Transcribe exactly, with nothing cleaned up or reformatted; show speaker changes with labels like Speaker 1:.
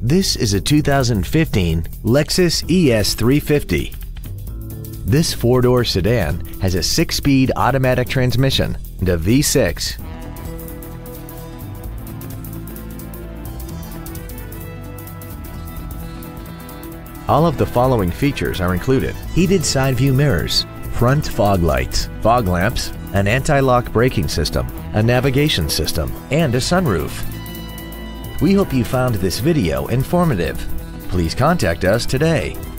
Speaker 1: This is a two thousand fifteen Lexus E S three fifty. This four-door sedan has a six-speed automatic transmission and a V six. All of the following features are included: heated side view mirrors, front fog lights, fog lamps, an anti-lock braking system, a navigation system, and a sunroof. We hope you found this video informative. Please contact us today.